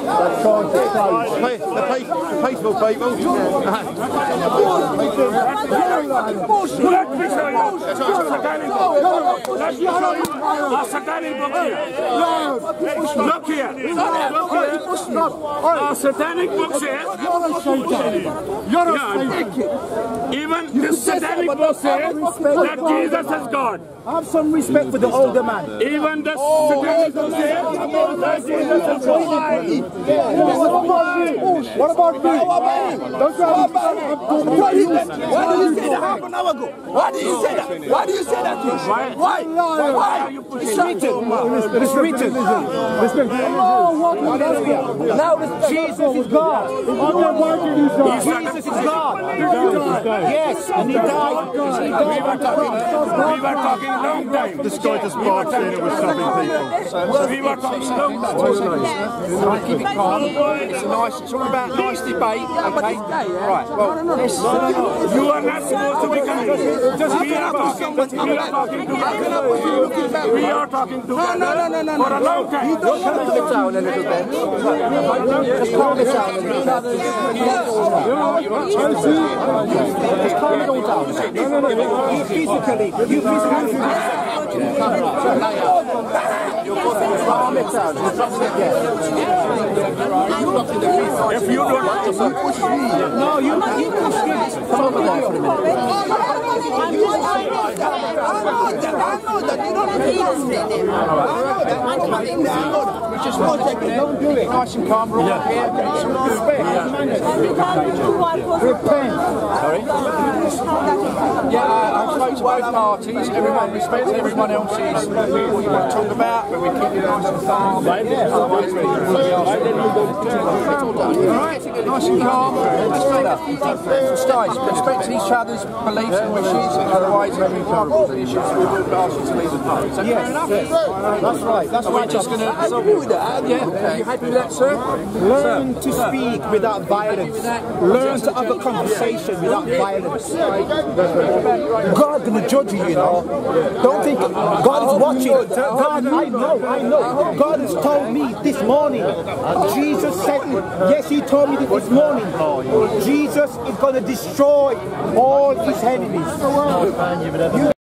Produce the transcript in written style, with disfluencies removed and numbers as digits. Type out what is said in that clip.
That's contact. The peaceful people. Let me show you. A satanic book here. Look here. A satanic book says. You're a Satan. Even the satanic book says that Jesus is God. Have some respect for the older man. Even the satanic book says that Jesus is God. What about me? Why did you say that half an hour ago? Why did you say that? Why do you say that? Why? It's written. Now Jesus is God. Jesus is God. Yes, and he died. We were talking long time. This guy just barged in and was shoving people. We were talking long time. Keep it calm. It's all about nice debate. Okay? Right. Well, You are not supposed to be kind. We are talking together. We are talking together for a long time. calm it down a little bit. Just calm it down a little bit. Just calm it all down. You physically. Calm it down. If you don't want to push me, no, you come over there for a minute. I know that you don't have to I'm coming down. Just one second, don't do it. Nice and calm, we're all here. Repent. Sorry? Yeah, I spoke to both parties. Everyone respects everyone else's what you want to talk about, but we keep it nice and calm. Otherwise, we're going to be asked. Nice and calm. Respect each other's beliefs and wishes. Otherwise, when we can't resolve the issues, we will ask you to leave the vote. Is that fair enough? That's right. That's We're just going to. Are you happy with that, sir? Learn to speak without violence. Learn to have a conversation without violence. God's going to judge you, you know. Don't think God is watching. God, I know. God has told me this morning. Jesus said, yes, he told me this morning. Jesus is going to destroy all his enemies.